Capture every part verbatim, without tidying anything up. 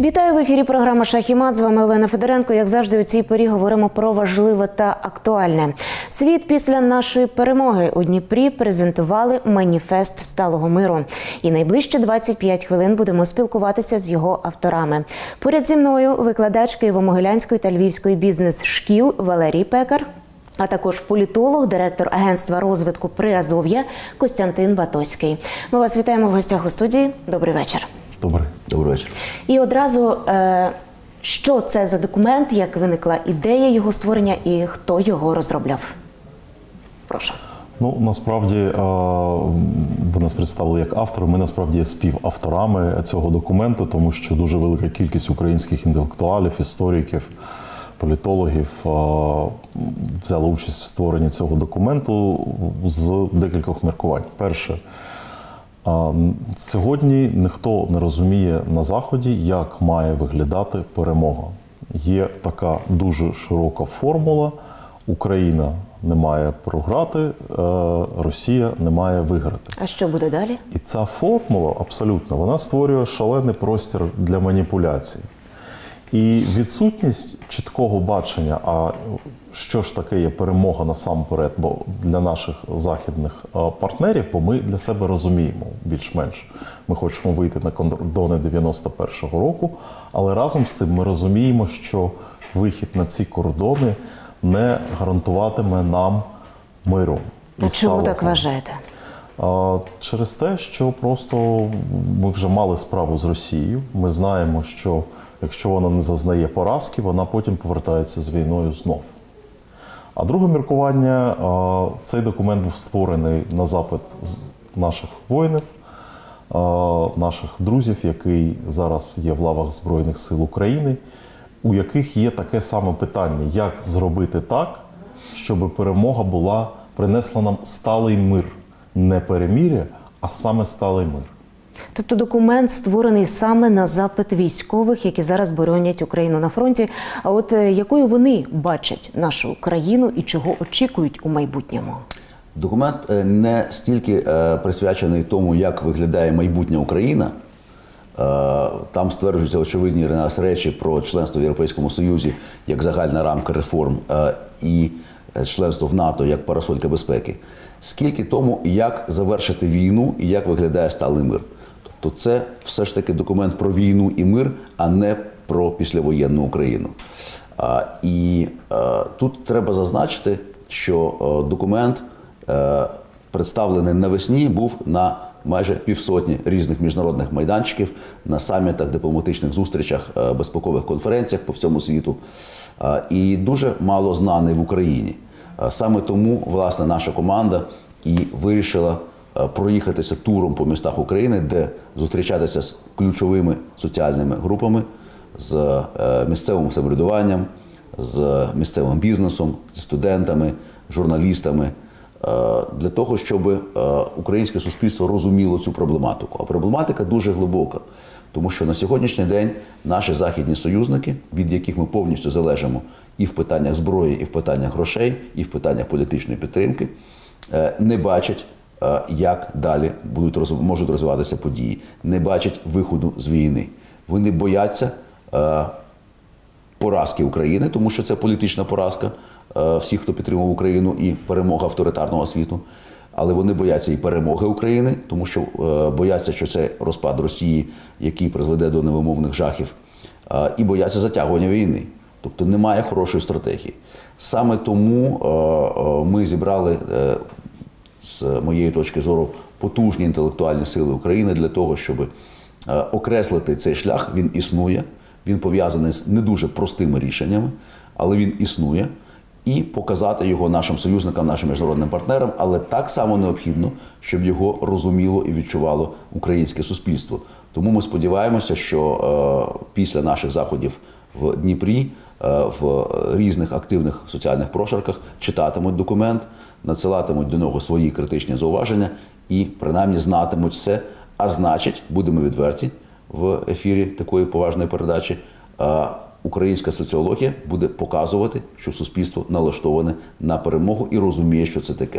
Вітаю в ефірі програма «Шах і мат». З вами Олена Федоренко. Як завжди, у цій порі говоримо про важливе та актуальне. Світ після нашої перемоги у Дніпрі презентували маніфест сталого миру. І найближчі двадцять п'ять хвилин будемо спілкуватися з його авторами. Поряд зі мною викладач Києво-Могилянської та Львівської бізнес-шкіл Валерій Пекар, а також політолог, директор агентства розвитку Приазов'я Костянтин Батоський. Ми вас вітаємо в гостях у студії. Добрий вечір. Добрий. Добрий вечір. І одразу, що це за документ, як виникла ідея його створення і хто його розробляв? Прошу. Ну, насправді, ви нас представили як автори, ми насправді є співавторами цього документу, тому що дуже велика кількість українських інтелектуалів, істориків, політологів взяли участь в створенні цього документу з декількох міркувань. Перше, сьогодні ніхто не розуміє на Заході, як має виглядати перемога. Є така дуже широка формула: Україна не має програти, Росія не має виграти. А що буде далі? І ця формула, абсолютно, вона створює шалений простір для маніпуляцій. І відсутність чіткого бачення, а що ж таке є перемога насамперед, бо для наших західних партнерів, бо ми для себе розуміємо більш-менш. Ми хочемо вийти на кордони дев'яносто першого року, але разом з тим ми розуміємо, що вихід на ці кордони не гарантуватиме нам миру. А чому так вважаєте? Через те, що просто ми вже мали справу з Росією. Ми знаємо, що якщо вона не зазнає поразки, вона потім повертається з війною знов. А друге міркування, цей документ був створений на запит наших воїнів, наших друзів, які зараз є в лавах Збройних сил України, у яких є таке саме питання: як зробити так, щоб перемога була, принесла нам сталий мир. Не перемир'я, а саме сталий мир. Тобто документ створений саме на запит військових, які зараз боронять Україну на фронті. А от якою вони бачать нашу країну і чого очікують у майбутньому? Документ не стільки присвячений тому, як виглядає майбутня Україна. Там стверджуються очевидні нас речі про членство в Європейському Союзі як загальна рамка реформ і членство в НАТО як парасолька безпеки. Скільки тому, як завершити війну і як виглядає сталий мир. Тобто це все ж таки документ про війну і мир, а не про післявоєнну Україну. А, і а, тут треба зазначити, що а, документ, а, представлений навесні, був на майже півсотні різних міжнародних майданчиків, на самітах, дипломатичних зустрічах, а, безпекових конференціях по всьому світу. А, і дуже мало знаний в Україні. Саме тому, власне, наша команда і вирішила проїхатися туром по містах України, де зустрічатися з ключовими соціальними групами, з місцевим самоврядуванням, з місцевим бізнесом, зі студентами, журналістами, для того, щоб українське суспільство розуміло цю проблематику. А проблематика дуже глибока, тому що на сьогоднішній день наші західні союзники, від яких ми повністю залежимо і в питаннях зброї, і в питаннях грошей, і в питаннях політичної підтримки, не бачать, як далі будуть, можуть розвиватися події, не бачать виходу з війни. Вони бояться поразки України, тому що це політична поразка всіх, хто підтримував Україну, і перемога авторитарного світу. Але вони бояться і перемоги України, тому що бояться, що це розпад Росії, який призведе до невимовних жахів, і бояться затягування війни. Тобто немає хорошої стратегії. Саме тому ми зібрали, з моєї точки зору, потужні інтелектуальні сили України для того, щоб окреслити цей шлях. Він існує, він пов'язаний з не дуже простими рішеннями, але він існує. І показати його нашим союзникам, нашим міжнародним партнерам, але так само необхідно, щоб його розуміло і відчувало українське суспільство. Тому ми сподіваємося, що е, після наших заходів в Дніпрі, е, в різних активних соціальних прошарках читатимуть документ, надсилатимуть до нього свої критичні зауваження і принаймні знатимуть все. А значить, будемо відверті в ефірі такої поважної передачі, е, українська соціологія буде показувати, що суспільство налаштоване на перемогу і розуміє, що це таке.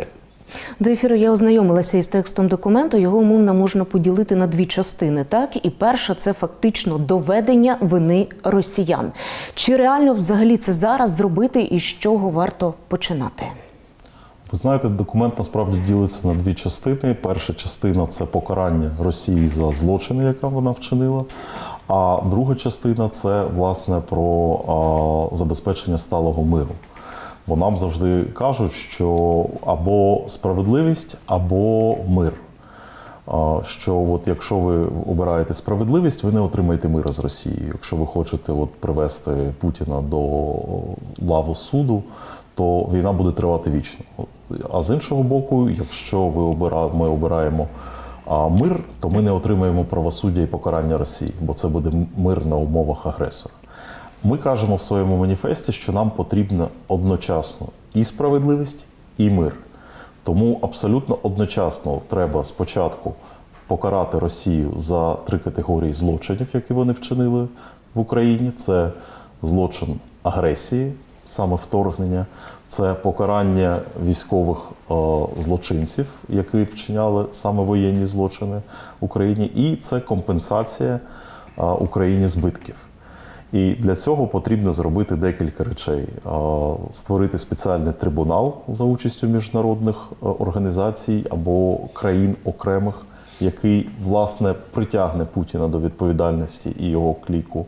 До ефіру я ознайомилася із текстом документу. Його умовно можна поділити на дві частини. Так? І перша – це фактично доведення вини росіян. Чи реально взагалі це зараз зробити і з чого варто починати? Ви знаєте, документ насправді ділиться на дві частини. Перша частина – це покарання Росії за злочини, яка вона вчинила. А друга частина – це, власне, про а, забезпечення сталого миру. Бо нам завжди кажуть, що або справедливість, або мир. А, що от якщо ви обираєте справедливість, ви не отримаєте мира з Росією. Якщо ви хочете от привести Путіна до лави суду, то війна буде тривати вічно. А з іншого боку, якщо ви обира... ми обираємо а, мир, то ми не отримаємо правосуддя і покарання Росії, бо це буде мир на умовах агресора. Ми кажемо в своєму маніфесті, що нам потрібна одночасно і справедливість, і мир. Тому абсолютно одночасно треба спочатку покарати Росію за три категорії злочинів, які вони вчинили в Україні. Це злочин агресії, саме вторгнення, це покарання військових е, злочинців, які вчиняли саме воєнні злочини в Україні, і це компенсація е, Україні збитків. І для цього потрібно зробити декілька речей. Е, створити спеціальний трибунал за участю міжнародних організацій або країн окремих, який, власне, притягне Путіна до відповідальності і його кліку.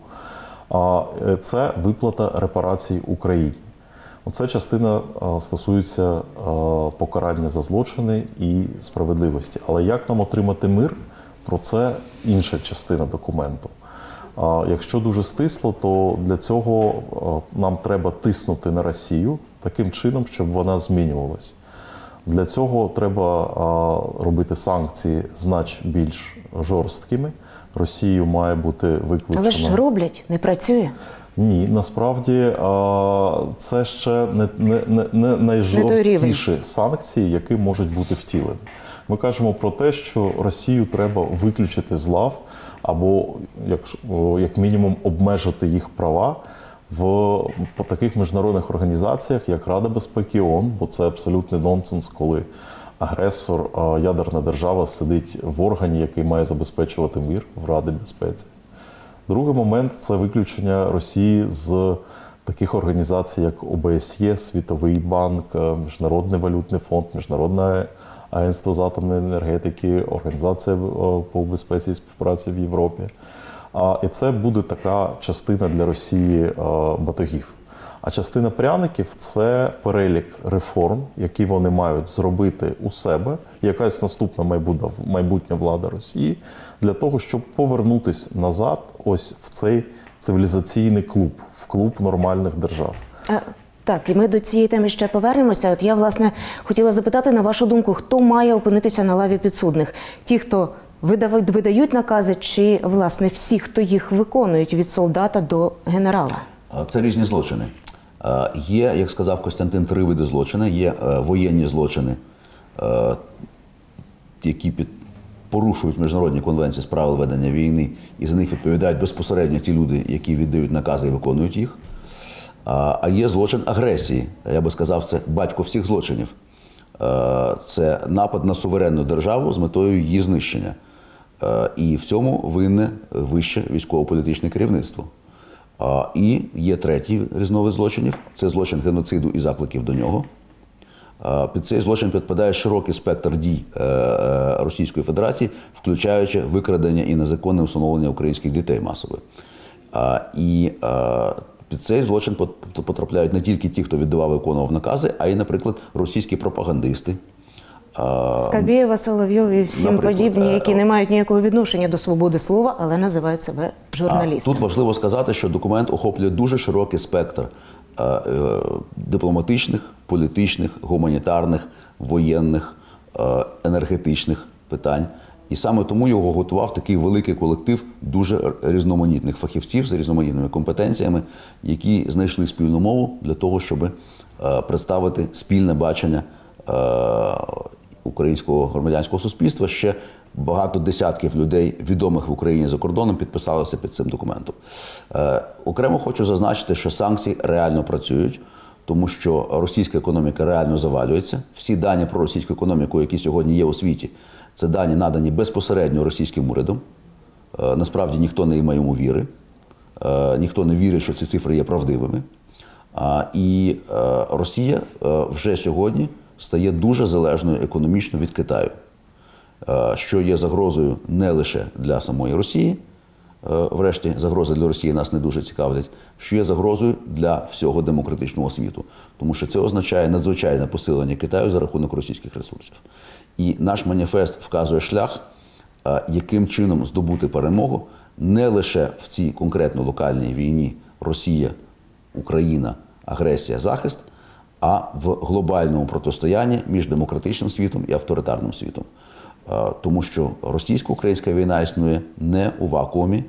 Це виплата репарацій Україні. Оце частина стосується покарання за злочини і справедливості. Але як нам отримати мир, про це інша частина документу. Якщо дуже стисло, то для цього нам треба тиснути на Росію таким чином, щоб вона змінювалась. Для цього треба робити санкції значно більш жорсткими. Росію має бути виключено. Але ж роблять, не працює. Ні, насправді це ще не, не, не найжорсткіші санкції, які можуть бути втілені. Ми кажемо про те, що Росію треба виключити з лав або, як, як мінімум, обмежити їх права в по таких міжнародних організаціях, як Рада безпеки ООН, бо це абсолютний нонсенс, коли агресор, ядерна держава сидить в органі, який має забезпечувати мир в Раді безпеці. Другий момент – це виключення Росії з таких організацій, як О Б С Є, Світовий банк, Міжнародний валютний фонд, Міжнародне агентство з атомної енергетики, Організація по безпеці і співпраці в Європі. І це буде така частина для Росії батогів. А частина пряників – це перелік реформ, які вони мають зробити у себе, якась наступна майбутня, майбутня влада Росії, для того, щоб повернутися назад ось в цей цивілізаційний клуб, в клуб нормальних держав. А, так, і ми до цієї теми ще повернемося. От я, власне, хотіла запитати, на вашу думку, хто має опинитися на лаві підсудних? Ті, хто видають, видають накази, чи, власне, всі, хто їх виконують, від солдата до генерала? Це різні злочини. Є, як сказав Костянтин, три види злочини. Є воєнні злочини, які під... порушують міжнародні конвенції з правил ведення війни, і за них відповідають безпосередньо ті люди, які віддають накази і виконують їх. А є злочин агресії. Я би сказав, це батько всіх злочинів. Це напад на суверенну державу з метою її знищення. І в цьому винне вище військово-політичне керівництво. І є третій різновид злочинів – це злочин геноциду і закликів до нього. Під цей злочин підпадає широкий спектр дій Російської Федерації, включаючи викрадення і незаконне усиновлення українських дітей масове. І під цей злочин потрапляють не тільки ті, хто віддавав і виконував накази, а й, наприклад, російські пропагандисти. Скабєєва, Соловйов і всім Наприклад, подібні, які не мають ніякого відношення до свободи слова, але називають себе журналістами. Тут важливо сказати, що документ охоплює дуже широкий спектр дипломатичних, політичних, гуманітарних, воєнних, енергетичних питань. І саме тому його готував такий великий колектив дуже різноманітних фахівців з різноманітними компетенціями, які знайшли спільну мову для того, щоб представити спільне бачення українського громадянського суспільства. Ще багато десятків людей, відомих в Україні за кордоном, підписалися під цим документом. Окремо хочу зазначити, що санкції реально працюють, тому що російська економіка реально завалюється. Всі дані про російську економіку, які сьогодні є у світі, це дані надані безпосередньо російським урядом. Насправді ніхто не має йому віри, ніхто не вірить, що ці цифри є правдивими. І Росія вже сьогодні стає дуже залежною економічно від Китаю, що є загрозою не лише для самої Росії, врешті загрози для Росії нас не дуже цікавлять, що є загрозою для всього демократичного світу. Тому що це означає надзвичайне посилення Китаю за рахунок російських ресурсів. І наш маніфест вказує шлях, яким чином здобути перемогу не лише в цій конкретно локальній війні Росія, Україна, агресія, захист, а в глобальному протистоянні між демократичним світом і авторитарним світом. Тому що російсько-українська війна існує не у вакуумі,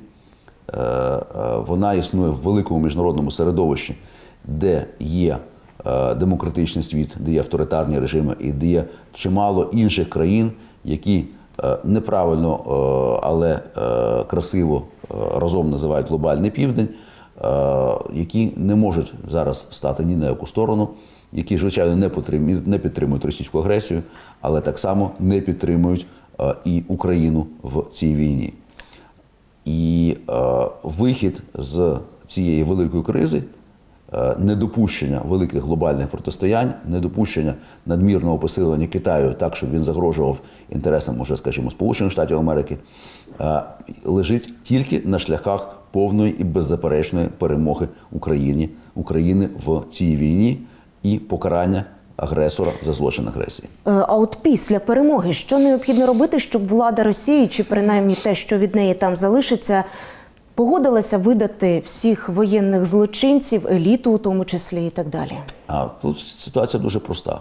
вона існує в великому міжнародному середовищі, де є демократичний світ, де є авторитарні режими і де є чимало інших країн, які неправильно, але красиво разом називають глобальний південь, які не можуть зараз стати ні на яку сторону, які, звичайно, не підтримують російську агресію, але так само не підтримують і Україну в цій війні. І вихід з цієї великої кризи, недопущення великих глобальних протистоянь, недопущення надмірного посилення Китаю так, щоб він загрожував інтересам, уже, скажімо, Сполучених Штатів Америки, лежить тільки на шляхах повної і беззаперечної перемоги Україні, України в цій війні і покарання агресора за злочин агресії. А от після перемоги, що необхідно робити, щоб влада Росії, чи принаймні те, що від неї там залишиться, погодилася видати всіх воєнних злочинців, еліту у тому числі і так далі? А тут ситуація дуже проста.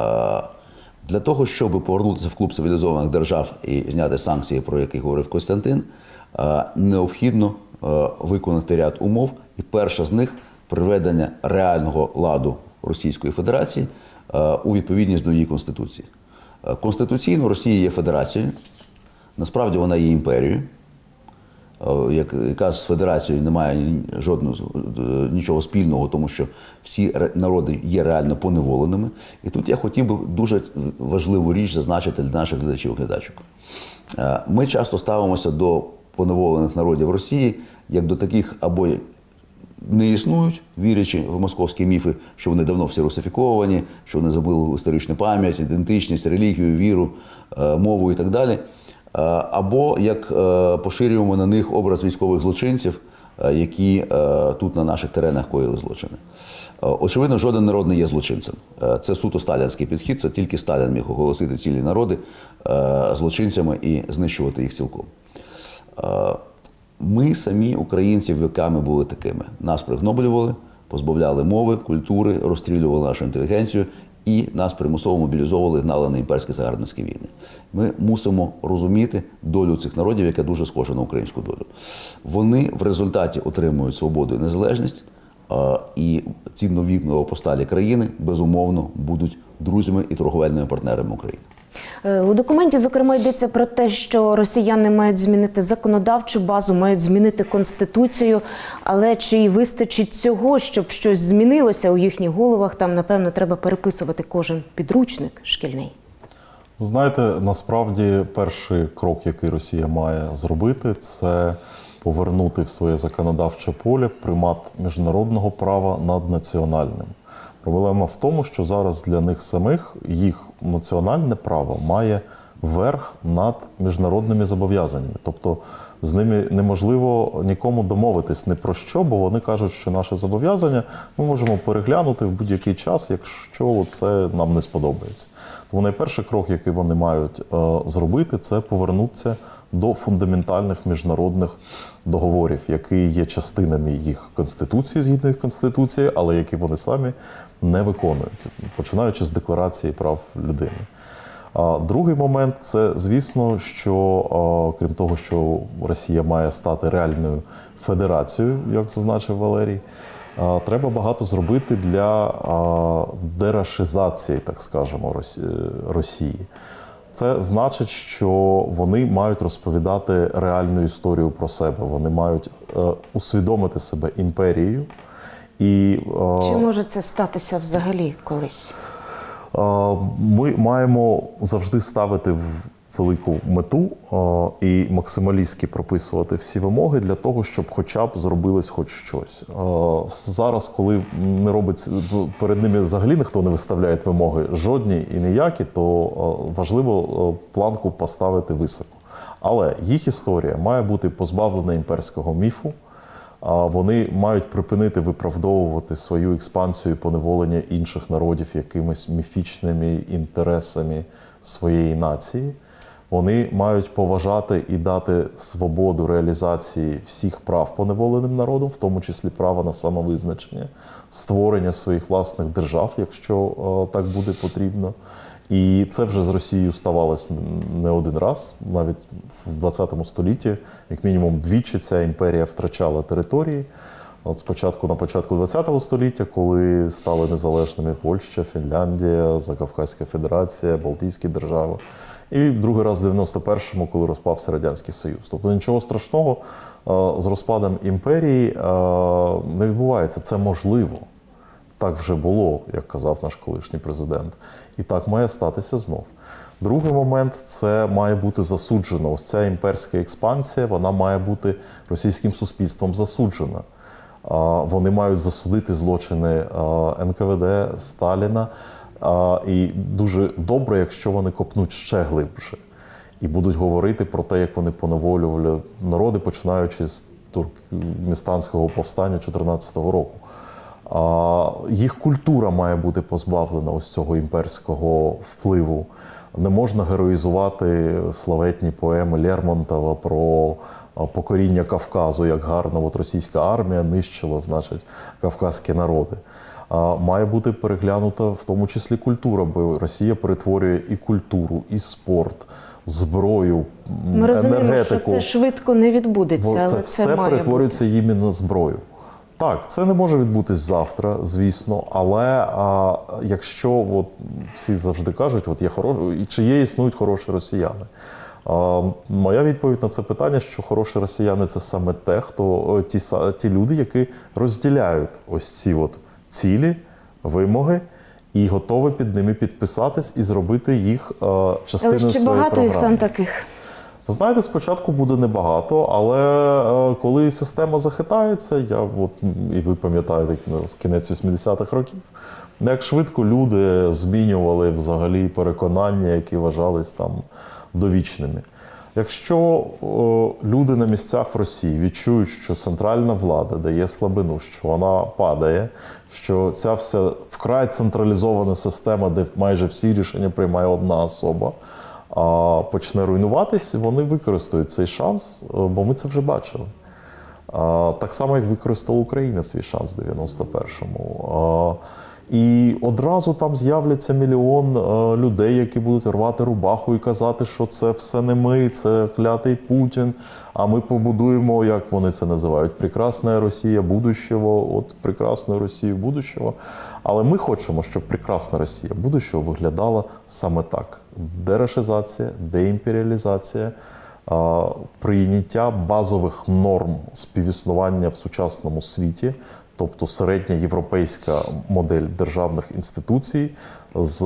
Для того, щоб повернутися в клуб цивілізованих держав і зняти санкції, про які говорив Костянтин, необхідно виконати ряд умов. І перша з них – приведення реального ладу Російської Федерації у відповідність до її Конституції. Конституційно Росія є федерацією, насправді вона є імперією, яка з федерацією не має жодного, нічого спільного, тому що всі народи є реально поневоленими. І тут я хотів би дуже важливу річ зазначити для наших глядачів і глядачок. Ми часто ставимося до поневолених народів Росії як до таких або не існують, вірячи в московські міфи, що вони давно всі русифіковані, що вони забули історичну пам'ять, ідентичність, релігію, віру, мову і так далі. Або як поширюємо на них образ військових злочинців, які тут на наших теренах коїли злочини. Очевидно, жоден народ не є злочинцем. Це суто сталінський підхід, це тільки Сталін міг оголосити цілі народи злочинцями і знищувати їх цілком. Ми самі, українці, віками були такими. Нас пригноблювали, позбавляли мови, культури, розстрілювали нашу інтелігенцію і нас примусово мобілізовували, гнали на імперські загарбницькі війни. Ми мусимо розуміти долю цих народів, яка дуже схожа на українську долю. Вони в результаті отримують свободу і незалежність, і ці нові новопосталі країни, безумовно, будуть друзями і торговельними партнерами України. У документі, зокрема, йдеться про те, що росіяни мають змінити законодавчу базу, мають змінити Конституцію, але чи й вистачить цього, щоб щось змінилося у їхніх головах? Там, напевно, треба переписувати кожен підручник шкільний. Ви знаєте, насправді перший крок, який Росія має зробити, це повернути в своє законодавче поле примат міжнародного права над національним. Проблема в тому, що зараз для них самих їх національне право має верх над міжнародними зобов'язаннями. Тобто з ними неможливо нікому домовитись ні про що, бо вони кажуть, що наше зобов'язання ми можемо переглянути в будь-який час, якщо це нам не сподобається. Тому найперший крок, який вони мають е, зробити, це повернутися до фундаментальних міжнародних договорів, які є частинами їх Конституції, згідно їх Конституції, але які вони самі не виконують, починаючи з Декларації прав людини. А другий момент – це, звісно, що, крім того, що Росія має стати реальною федерацією, як зазначив Валерій, треба багато зробити для дерашизації, так скажемо, Росії. Це значить, що вони мають розповідати реальну історію про себе, вони мають усвідомити себе імперією І, Чи може це статися взагалі колись? Ми маємо завжди ставити велику мету і максималістськи прописувати всі вимоги для того, щоб хоча б зробилось хоч щось. Зараз, коли не робиться, перед ними взагалі ніхто не виставляє вимоги жодні і ніякі, то важливо планку поставити високо. Але їх історія має бути позбавлена імперського міфу. Вони мають припинити виправдовувати свою експансію і поневолення інших народів якимись міфічними інтересами своєї нації. Вони мають поважати і дати свободу реалізації всіх прав поневоленим народам, в тому числі право на самовизначення, створення своїх власних держав, якщо так буде потрібно. І це вже з Росією ставалося не один раз. Навіть в двадцятому столітті, як мінімум, двічі ця імперія втрачала території. От спочатку на початку двадцятого століття, коли стали незалежними Польща, Фінляндія, Закавказька Федерація, Балтійські держави. І другий раз в дев'яносто першому, коли розпався Радянський Союз. Тобто нічого страшного з розпадом імперії не відбувається. Це можливо. Так вже було, як казав наш колишній президент. І так має статися знов. Другий момент – це має бути засуджено. Ось ця імперська експансія, вона має бути російським суспільством засуджена. Вони мають засудити злочини ен ка ве де, Сталіна. І дуже добре, якщо вони копнуть ще глибше. І будуть говорити про те, як вони поневолювали народи, починаючи з Туркменстанського повстання чотирнадцятого року. Їх культура має бути позбавлена ось цього імперського впливу. Не можна героїзувати славетні поеми Лермонтова про покоріння Кавказу, як гарно от російська армія нищила, значить, кавказькі народи. Має бути переглянута в тому числі культура, бо Росія перетворює і культуру, і спорт, зброю, Ми розуміємо, енергетику. що це швидко не відбудеться, Бо але це це все має перетворюється бути. їм на зброю. Так, це не може відбутись завтра, звісно, але а, якщо от, всі завжди кажуть, от є хороші, чи є існують хороші росіяни. А, моя відповідь на це питання, що хороші росіяни – це саме те, хто ті, ті люди, які розділяють ось ці от цілі, вимоги і готові під ними підписатись і зробити їх а, частиною Але ще своєї багато програми. їх там таких? Ви знаєте, спочатку буде небагато, але е, коли система захитається, я от, і ви пам'ятаєте, кінець вісімдесятих років, як швидко люди змінювали взагалі переконання, які вважались там довічними. Якщо е, люди на місцях в Росії відчують, що центральна влада дає слабину, що вона падає, що ця вся вкрай централізована система, де майже всі рішення приймає одна особа, а почне руйнуватись, вони використають цей шанс, бо ми це вже бачили. Так само, як використала Україна свій шанс в дев'яносто першому. І одразу там з'являться мільйон людей, які будуть рвати рубаху і казати, що це все не ми, це клятий Путін, а ми побудуємо, як вони це називають, прекрасна Росія будущого, от прекрасну Росію будущого. Але ми хочемо, щоб прекрасна Росія будущого виглядала саме так. Дерешизація, деімперіалізація, прийняття базових норм співіснування в сучасному світі, тобто середня європейська модель державних інституцій з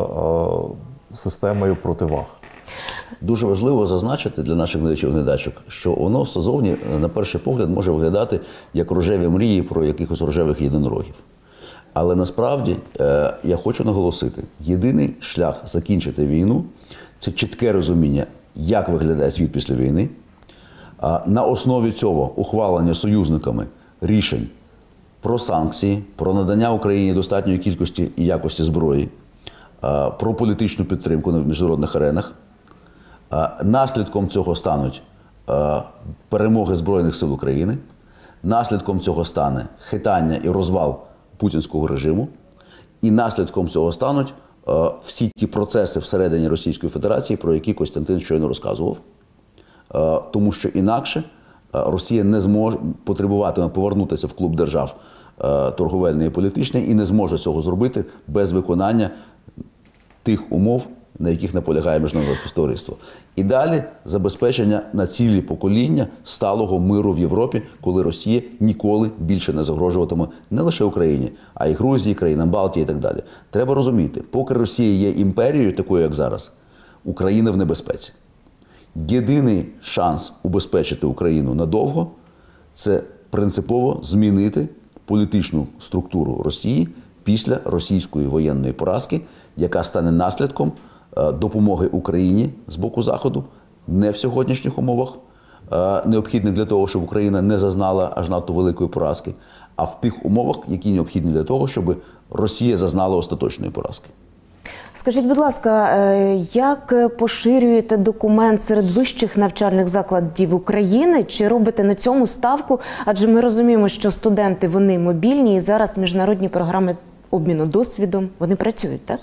системою противаг. Дуже важливо зазначити для наших глядачів і глядачок, що воно ззовні, на перший погляд, може виглядати як рожеві мрії про якихось рожевих єдинорогів. Але насправді, я хочу наголосити, єдиний шлях закінчити війну – це чітке розуміння, як виглядає світ після війни. На основі цього ухвалення союзниками рішень про санкції, про надання Україні достатньої кількості і якості зброї, про політичну підтримку на міжнародних аренах. Наслідком цього стануть перемоги Збройних сил України, наслідком цього стане хитання і розвал путінського режиму, і наслідком цього стануть всі ті процеси всередині Російської Федерації, про які Костянтин щойно розказував. Тому що інакше Росія не зможе потребуватиме повернутися в клуб держав торговельної і політичної і не зможе цього зробити без виконання тих умов, на яких наполягає міжнародне співтовариство. І далі забезпечення на цілі покоління сталого миру в Європі, коли Росія ніколи більше не загрожуватиме не лише Україні, а й Грузії, країнам Балтії і так далі. Треба розуміти, поки Росія є імперією, такою як зараз, Україна в небезпеці. Єдиний шанс убезпечити Україну надовго – це принципово змінити політичну структуру Росії після російської воєнної поразки, яка стане наслідком допомоги Україні з боку Заходу, не в сьогоднішніх умовах, необхідних для того, щоб Україна не зазнала аж надто великої поразки, а в тих умовах, які необхідні для того, щоб Росія зазнала остаточної поразки. Скажіть, будь ласка, як поширюєте документ серед вищих навчальних закладів України? Чи робите на цьому ставку? Адже ми розуміємо, що студенти, вони мобільні, і зараз міжнародні програми обміну досвідом, вони працюють, так?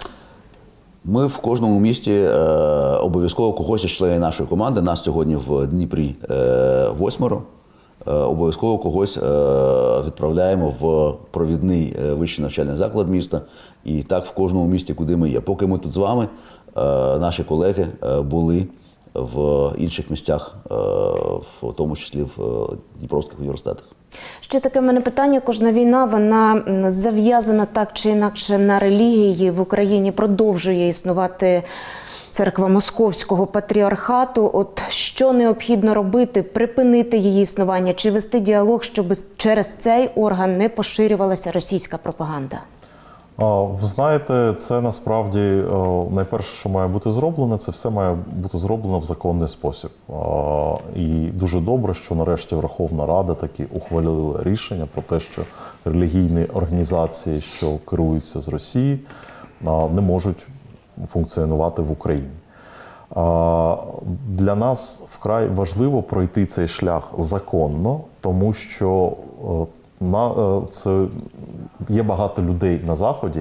Ми в кожному місті е, обов'язково когось із членів нашої команди, нас сьогодні в Дніпрі е, восьмеро, е, обов'язково когось е, відправляємо в провідний е, вищий навчальний заклад міста. І так в кожному місті, куди ми є. Поки ми тут з вами, е, наші колеги е, були в інших місцях, е, в тому числі в е, Дніпровських університетах. Ще таке в мене питання. Кожна війна, вона зав'язана так чи інакше на релігії. В Україні продовжує існувати церква Московського патріархату. От що необхідно робити? Припинити її існування чи вести діалог, щоб через цей орган не поширювалася російська пропаганда? Ви знаєте, це насправді найперше, що має бути зроблено, це все має бути зроблено в законний спосіб. І дуже добре, що нарешті Верховна Рада таки ухвалила рішення про те, що релігійні організації, що керуються з Росії, не можуть функціонувати в Україні. Для нас вкрай важливо пройти цей шлях законно, тому що на, це, є багато людей на Заході,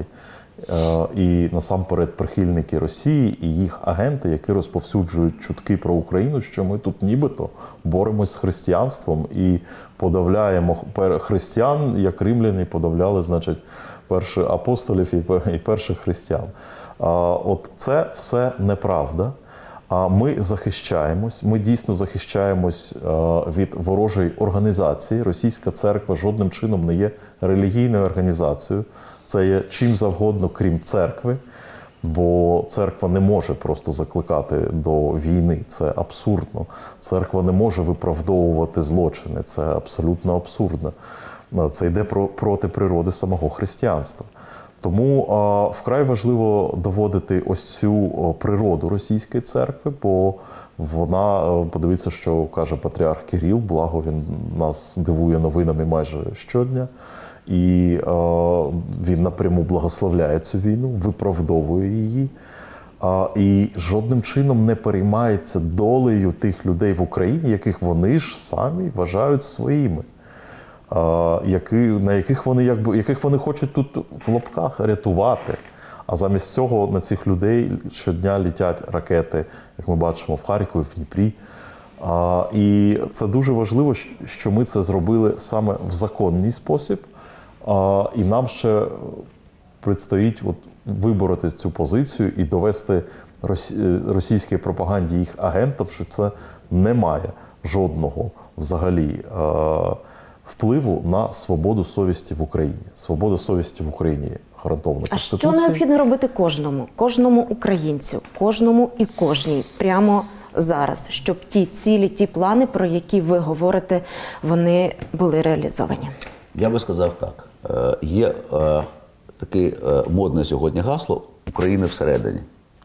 і насамперед прихильники Росії і їх агенти, які розповсюджують чутки про Україну, що ми тут нібито боремось з християнством і подавляємо християн, як римляни подавляли, значить, перших апостолів і перших християн. От це все неправда. А ми захищаємось, ми дійсно захищаємось від ворожої організації. Російська церква жодним чином не є релігійною організацією. Це є чим завгодно, крім церкви, бо церква не може просто закликати до війни. Це абсурдно. Церква не може виправдовувати злочини. Це абсолютно абсурдно. Це йде проти природи самого християнства. Тому а, вкрай важливо доводити ось цю природу російської церкви, бо вона, подивіться, що каже патріарх Кирил, благо він нас дивує новинами майже щодня, і а, він напряму благословляє цю війну, виправдовує її, а, і жодним чином не переймається долею тих людей в Україні, яких вони ж самі вважають своїми. Які, на яких вони, якби, яких вони хочуть тут в лапках рятувати. А замість цього на цих людей щодня літять ракети, як ми бачимо, в Харкові, в Дніпрі. А, і це дуже важливо, що ми це зробили саме в законний спосіб. А, і нам ще предстоїть от, вибороти цю позицію і довести російській пропаганді їх агентам, що це не має жодного взагалі впливу на свободу совісті в Україні. Свобода совісті в Україні гарантована Конституцією. А що необхідно робити кожному? Кожному українцю, кожному і кожній прямо зараз, щоб ті цілі, ті плани, про які ви говорите, вони були реалізовані? Я би сказав так. Є таке модне сьогодні гасло «Україна всередині».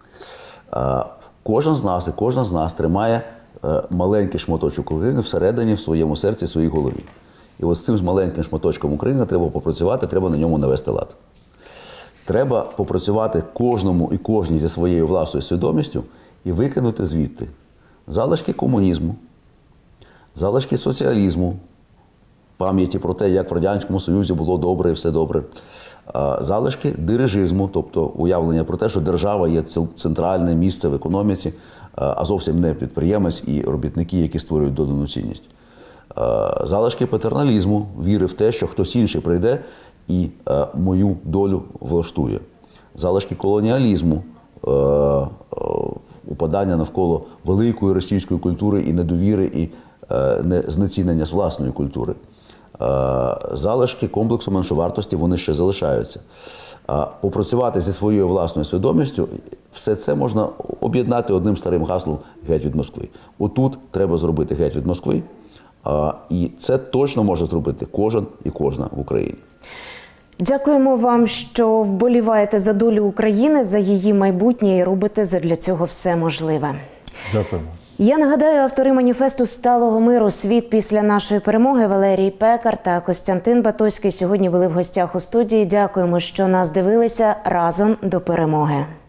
Кожен з нас і кожна з нас тримає маленький шматочок України всередині, в своєму серці, в своїй голові. І ось з цим маленьким шматочком України треба попрацювати, треба на ньому навести лад. Треба попрацювати кожному і кожній зі своєю власною свідомістю і викинути звідти залишки комунізму, залишки соціалізму, пам'яті про те, як в Радянському Союзі було добре і все добре, залишки дирижизму, тобто уявлення про те, що держава є центральне місце в економіці, а зовсім не підприємець і робітники, які створюють додану цінність. Залишки патерналізму, віри в те, що хтось інший прийде і мою долю влаштує. Залишки колоніалізму, е, е, упадання навколо великої російської культури і недовіри, і е, не знецінення з власної культури. Е, залишки комплексу меншовартості, вони ще залишаються. Е, попрацювати зі своєю власною свідомістю, все це можна об'єднати одним старим гаслом «Геть від Москви». Отут треба зробити «Геть від Москви», е, і це точно може зробити кожен і кожна в Україні. Дякуємо вам, що вболіваєте за долю України, за її майбутнє і робите задля цього все можливе. Дякуємо. Я нагадаю, автори маніфесту «Сталого миру. Світ після нашої перемоги» Валерій Пекар та Костянтин Батойський сьогодні були в гостях у студії. Дякуємо, що нас дивилися. Разом до перемоги.